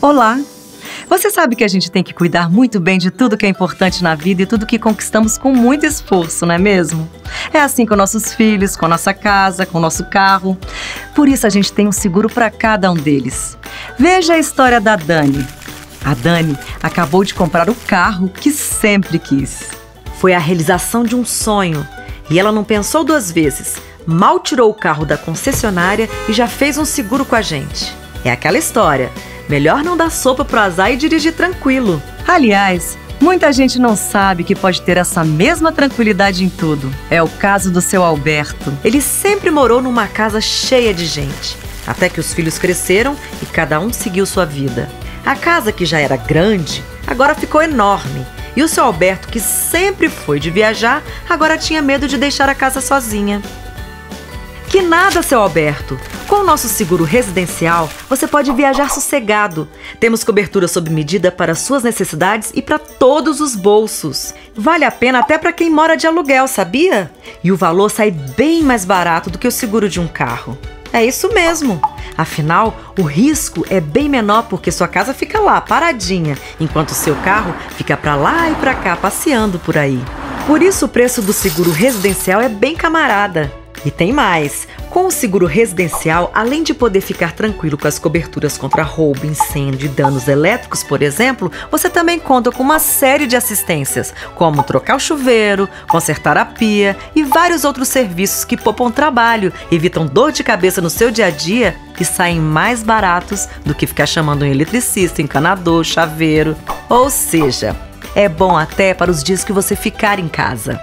Olá! Você sabe que a gente tem que cuidar muito bem de tudo que é importante na vida e tudo que conquistamos com muito esforço, não é mesmo? É assim com nossos filhos, com a nossa casa, com o nosso carro. Por isso a gente tem um seguro para cada um deles. Veja a história da Dani. A Dani acabou de comprar o carro que sempre quis. Foi a realização de um sonho e ela não pensou duas vezes. Mal tirou o carro da concessionária e já fez um seguro com a gente. É aquela história. Melhor não dar sopa pro azar e dirigir tranquilo. Aliás, muita gente não sabe que pode ter essa mesma tranquilidade em tudo. É o caso do seu Alberto. Ele sempre morou numa casa cheia de gente, até que os filhos cresceram e cada um seguiu sua vida. A casa, que já era grande, agora ficou enorme. E o seu Alberto, que sempre foi de viajar, agora tinha medo de deixar a casa sozinha. Que nada, seu Alberto! Com o nosso seguro residencial, você pode viajar sossegado. Temos cobertura sob medida para suas necessidades e para todos os bolsos. Vale a pena até para quem mora de aluguel, sabia? E o valor sai bem mais barato do que o seguro de um carro. É isso mesmo! Afinal, o risco é bem menor porque sua casa fica lá, paradinha, enquanto o seu carro fica para lá e para cá, passeando por aí. Por isso o preço do seguro residencial é bem camarada. E tem mais! Com o seguro residencial, além de poder ficar tranquilo com as coberturas contra roubo, incêndio e danos elétricos, por exemplo, você também conta com uma série de assistências, como trocar o chuveiro, consertar a pia e vários outros serviços que poupam trabalho, evitam dor de cabeça no seu dia a dia e saem mais baratos do que ficar chamando um eletricista, encanador, chaveiro. Ou seja, é bom até para os dias que você ficar em casa.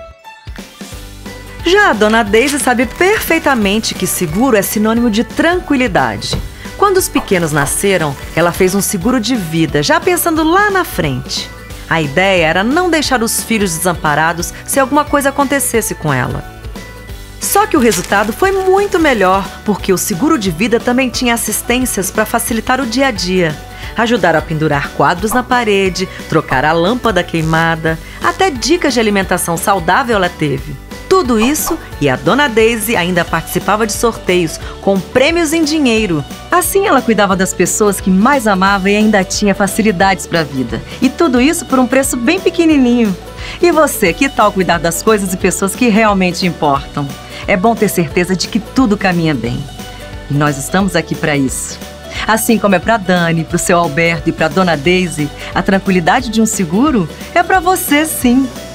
Já a dona Daisy sabe perfeitamente que seguro é sinônimo de tranquilidade. Quando os pequenos nasceram, ela fez um seguro de vida, já pensando lá na frente. A ideia era não deixar os filhos desamparados se alguma coisa acontecesse com ela. Só que o resultado foi muito melhor, porque o seguro de vida também tinha assistências para facilitar o dia a dia. Ajudar a pendurar quadros na parede, trocar a lâmpada queimada, até dicas de alimentação saudável ela teve. Tudo isso e a dona Daisy ainda participava de sorteios com prêmios em dinheiro. Assim ela cuidava das pessoas que mais amava e ainda tinha facilidades para a vida. E tudo isso por um preço bem pequenininho. E você, que tal cuidar das coisas e pessoas que realmente importam? É bom ter certeza de que tudo caminha bem. E nós estamos aqui para isso. Assim como é para Dani, para o seu Alberto e para a dona Daisy, a tranquilidade de um seguro é para você sim.